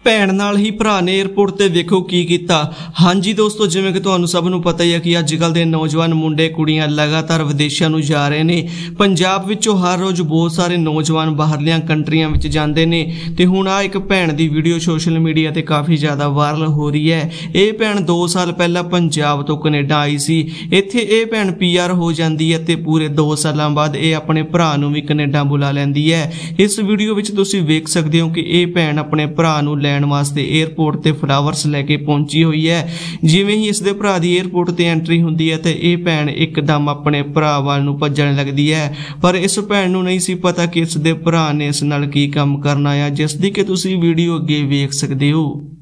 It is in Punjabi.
ਭੈਣ ਨਾਲ ਹੀ ਭਰਾ ਨੇ 에ਅਰਪੋਰਟ ਤੇ ਵੇਖੋ ਕੀ ਕੀਤਾ। ਹਾਂਜੀ ਦੋਸਤੋ, ਜਿਵੇਂ ਕਿ ਤੁਹਾਨੂੰ ਸਭ ਨੂੰ ਪਤਾ ਹੀ ਹੈ ਕਿ ਅੱਜ ਕੱਲ ਦੇ ਨੌਜਵਾਨ ਮੁੰਡੇ ਕੁੜੀਆਂ ਲਗਾਤਾਰ ਵਿਦੇਸ਼ਾਂ ਨੂੰ ਜਾ ਰਹੇ ਨੇ। ਪੰਜਾਬ ਵਿੱਚੋਂ ਹਰ ਰੋਜ਼ ਬਹੁਤ ਸਾਰੇ ਨੌਜਵਾਨ ਬਾਹਰਲੀਆਂ ਕੰਟਰੀਆਂ ਵਿੱਚ ਜਾਂਦੇ ਨੇ ਤੇ ਹੁਣ ਆ ਇੱਕ ਭੈਣ ਦੀ ਵੀਡੀਓ ਸੋਸ਼ਲ ਮੀਡੀਆ ਤੇ ਕਾਫੀ ਜ਼ਿਆਦਾ ਵਾਇਰਲ ਹੋ ਰਹੀ ਹੈ। ਇਹ ਭੈਣ 2 ਸਾਲ ਪਹਿਲਾਂ ਪੰਜਾਬ ਤੋਂ ਕੈਨੇਡਾ ਆਈ ਸੀ। ਇੱਥੇ ਇਹ ਭੈਣ PR ਹੋ ਜਾਂਦੀ ਹੈ ਤੇ ਪੂਰੇ 2 ਸਾਲਾਂ ਬਾਅਦ ਇਹ ਆਪਣੇ ਭਰਾ ਨੂੰ ਵੀ ਕੈਨੇਡਾ ਬੁਲਾ ਲੈਂਦੀ ਹੈ। ਇਸ ਵੀਡੀਓ ਵਿੱਚ ਤੁਸੀਂ ਵੇਖ ਸਕਦੇ ਹੋ ਕਿ ਇਹ ਭੈਣ ਆਪਣੇ ਭਰਾ ਨੂੰ ਵਾਸਤੇ 에ਅਰਪੋਰਟ ਤੇ ਫਲਾਵਰਸ ਲੈ ਕੇ ਪਹੁੰਚੀ ਹੋਈ ਹੈ। ਜਿਵੇਂ ਹੀ ਇਸ ਦੇ ਭਰਾ ਦੀ 에ਅਰਪੋਰਟ ਤੇ ਐਂਟਰੀ ਹੁੰਦੀ ਹੈ ਤੇ ਇਹ ਭੈਣ ਇੱਕਦਮ ਆਪਣੇ ਭਰਾ ਵੱਲ ਨੂੰ ਭੱਜਣ ਲੱਗਦੀ ਹੈ, ਪਰ ਇਸ ਭੈਣ ਨੂੰ ਨਹੀਂ ਸੀ ਪਤਾ ਕਿ ਇਸ ਦੇ ਭਰਾ ਨੇ ਇਸ ਨਾਲ ਕੀ ਕੰਮ ਕਰਨਾ ਹੈ, ਜਿਸ ਦੀ ਕਿ ਤੁਸੀਂ ਵੀਡੀਓ ਅੱਗੇ ਵੇਖ ਸਕਦੇ ਹੋ।